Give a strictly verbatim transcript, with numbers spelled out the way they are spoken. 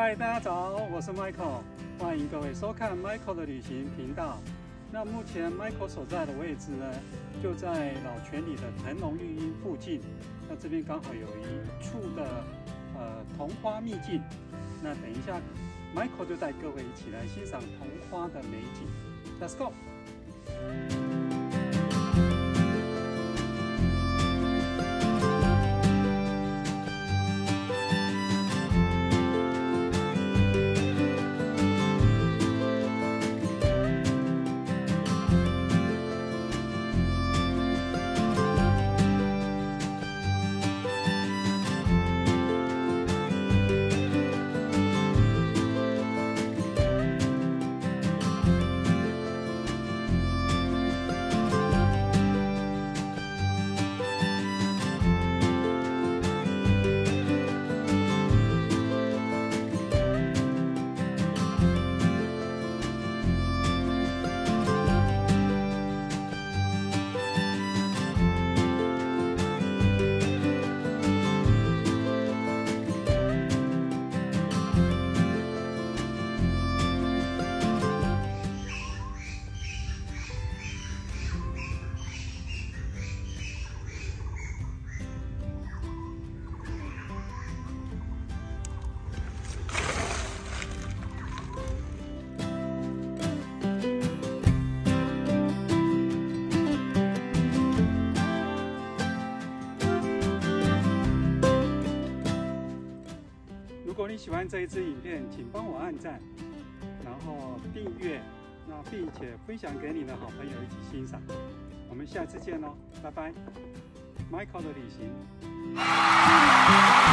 嗨，大家早，我是 Michael， 欢迎各位收看 Michael 的旅行频道。那目前 Michael 所在的位置呢，就在老泉里的腾龙育婴附近。那这边刚好有一处的呃桐花秘境。那等一下 ，Michael 就带各位一起来欣赏桐花的美景。Let's go！如果你喜欢这一支影片，请帮我按赞，然后订阅，那并且分享给你的好朋友一起欣赏。我们下次见喽，拜拜 ，Michael 的旅行。